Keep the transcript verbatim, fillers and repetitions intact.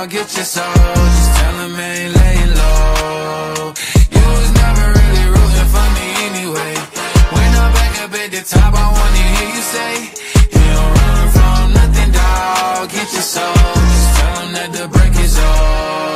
dog, get your soul. Just tell him I ain't laying low. You was never really rooting for me anyway. When I'm back up at the top, I wanna hear you say, you don't run from nothing, dog, get your soul. Just tell him that the break is over.